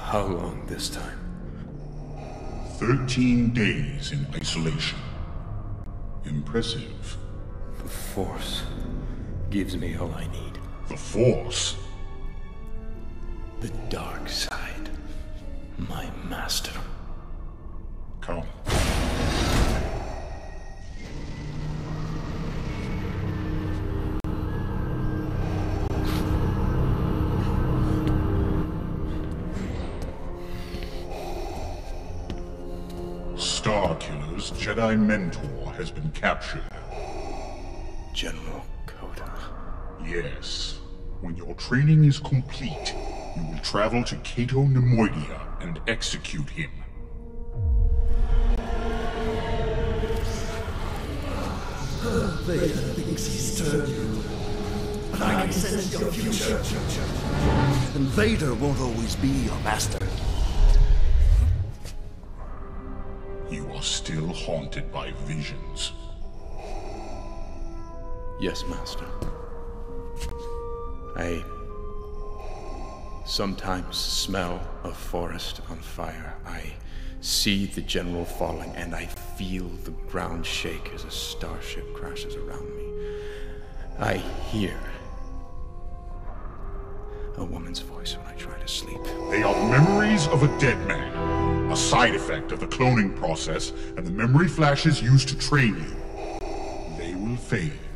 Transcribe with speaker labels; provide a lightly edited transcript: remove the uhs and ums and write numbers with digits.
Speaker 1: How long this time?
Speaker 2: 13 days in isolation. Impressive.
Speaker 1: The Force gives me all I need.
Speaker 2: The Force?
Speaker 1: The dark side. My master.
Speaker 2: Come. Starkiller's Jedi mentor has been captured.
Speaker 1: General Kota.
Speaker 2: Yes. When your training is complete, you will travel to Cato Nemoidia and execute him.
Speaker 3: Vader thinks he's turned you, but I can sense your future. And Vader won't always be your master.
Speaker 2: You are still haunted by visions.
Speaker 1: Yes, Master. I sometimes smell a forest on fire. I see the general falling, and I feel the ground shake as a starship crashes around me. I hear a woman's voice when I try to sleep.
Speaker 2: They are memories of a dead man, a side effect of the cloning process and the memory flashes used to train you. They will fade.